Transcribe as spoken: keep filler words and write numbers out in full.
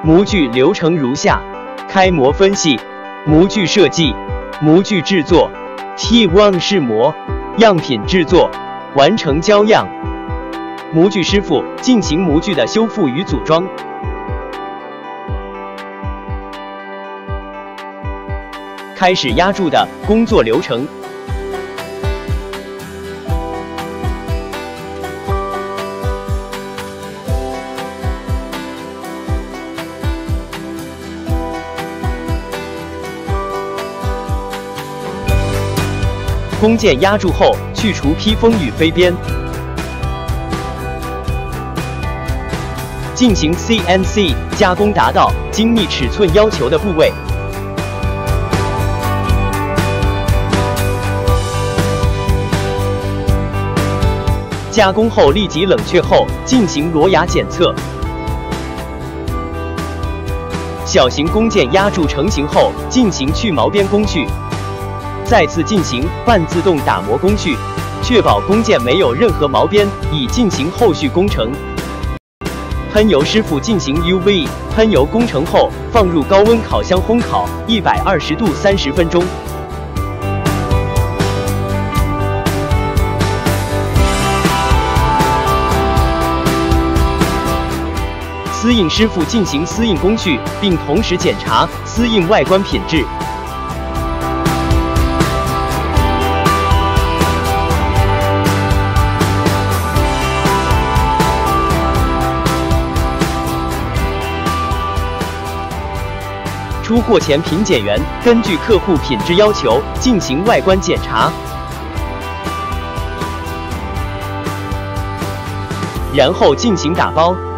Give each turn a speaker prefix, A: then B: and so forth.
A: 模具流程如下：开模分析、模具设计、模具制作、T 一 试模、样品制作、完成交样。模具师傅进行模具的修复与组装。开始压铸的工作流程。工件压铸后，去除披风与飞边，进行 C N C 加工，达到精密尺寸要求的部位。加工后立即冷却后进行螺牙检测。小型工件压铸成型后，进行去毛边工序。再次进行半自动打磨工序，确保工件没有任何毛边，以进行后续工程。喷油师傅进行 U V 喷油工程后，放入高温烤箱烘烤一百二十度三十分钟。丝印师傅进行丝印工序，并同时检查丝印外观品质。出货前，品检员根据客户品质要求进行外观检查，然后进行打包。